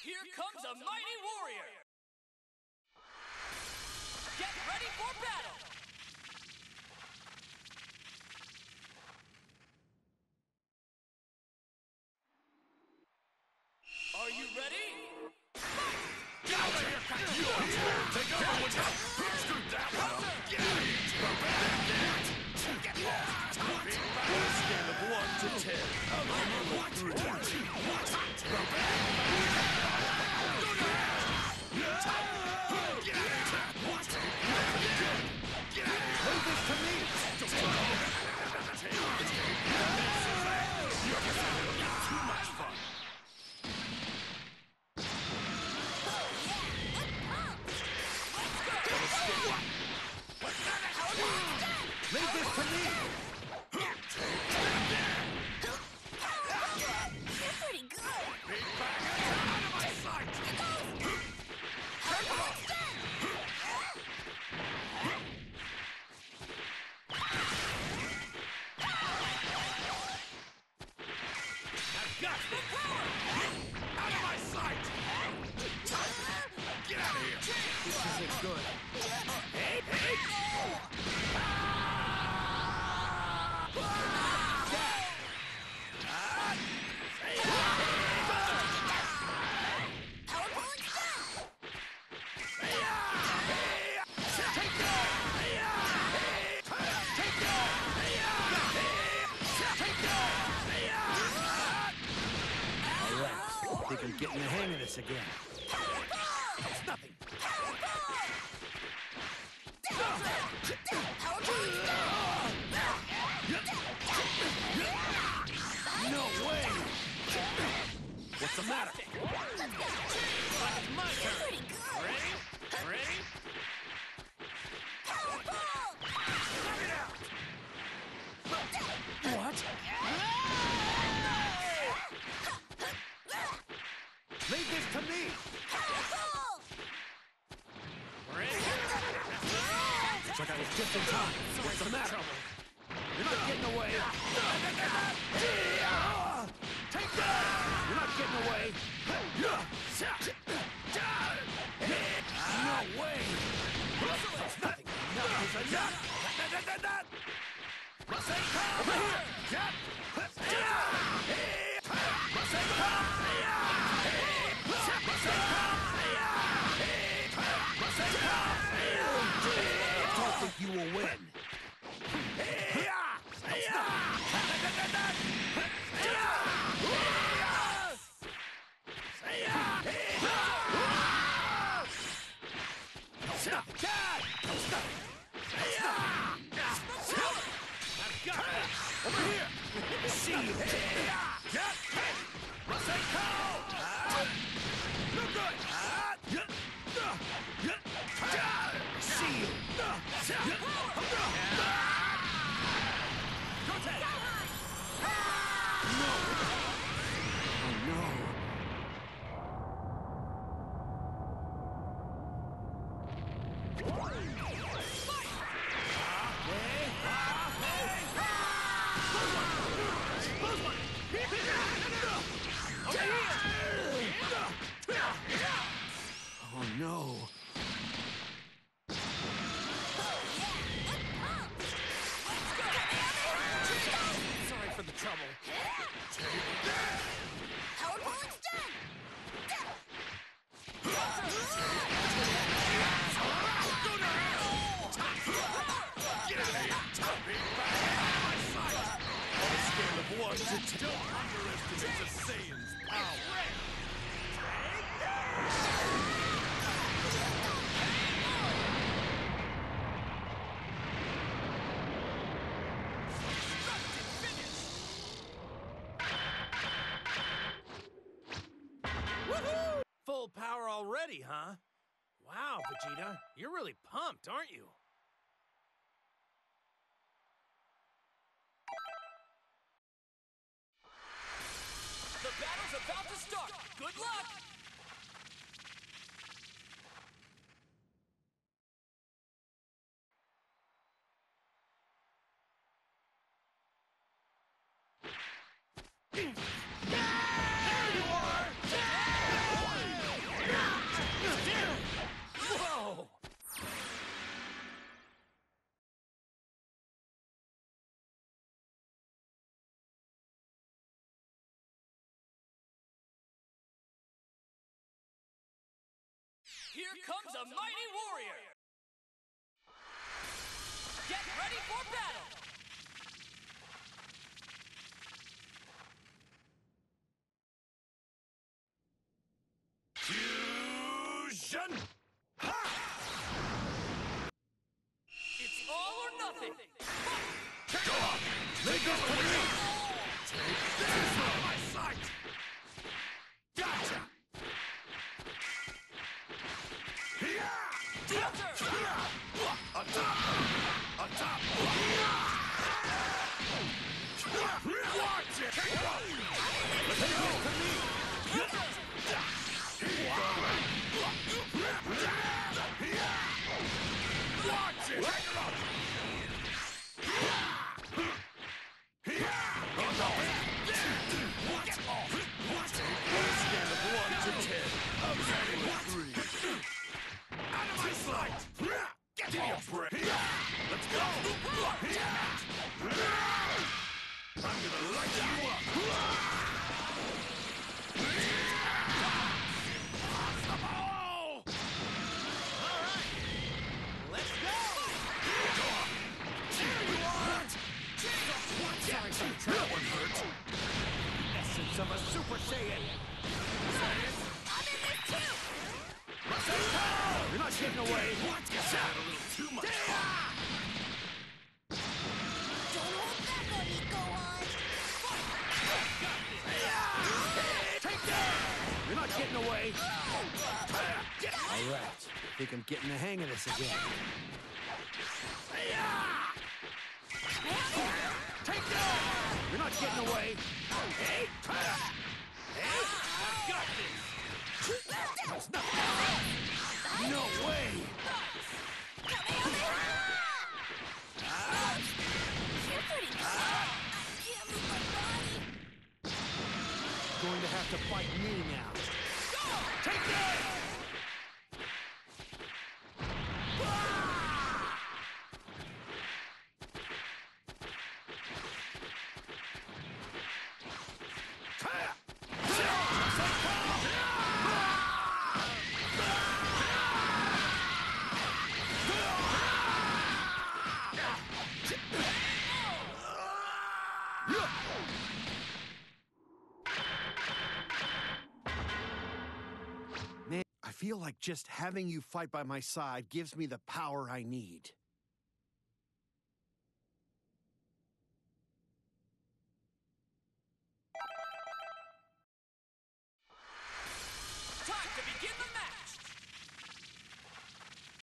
Here comes a mighty warrior! Get ready for battle! Are you ready? Get out of here! Take over with that! Screw that one! Get out of here! Get lost! Scale of 1 to 10. I'll give you a 3. Leave this to me! You're too much fun! Leave this to me! You're pretty good. Big bag out of my sight! I've got the power! Out of my sight! Get out of here! This isn't good. Hey, hey! I think I'm getting the hang of this again. It's nothing. No way! What's the matter? It's my turn. Ready? Ready? Knock it out! What? Leave this to me! Ready? Looks like I was just in time. What's the matter? You're not getting away! Take that! You're not getting away! No way! That's nothing! Enough is enough! Masenko! Over here! Masenko! I don't think you will win. I've got it! Over here! See you! Masenko! No good! See you! No! Oh no! Oh no! Sorry for the trouble. Power pole extend! Get out of here! Big bag out of my sight! On a scale of 1 to 10, don't underestimate the Saiyan's power! Woohoo! Full power already, huh? Wow, Vegeta, you're really pumped, aren't you? The battle's about to start! Good luck! There you are! Here comes a mighty warrior! Get ready for battle! Fusion! It's all or nothing! Go on! Take this for me! Take this from my sight! Gotcha! Counter! Atop! Atop! Watch it! Let's go! Watch it! Scale of 1 to 10. I'm ready with 3. Out of my sight! Give me a break! Let's go! I'm gonna light you up! Oh! Let's go! Here you are! That one hurt! Essence of a Super Saiyan. I'm in this too! You're not getting away. Get out a little too much fun! Don't hold back on me, Gohan! Take that! You're not getting away. All right. I think I'm getting the hang of this again. Take that! You're not getting away. Hey! I've got this! That's not... No way! You're pretty good! I can't move my body! Going to have to fight me now. Take that! Man, I feel like just having you fight by my side gives me the power I need.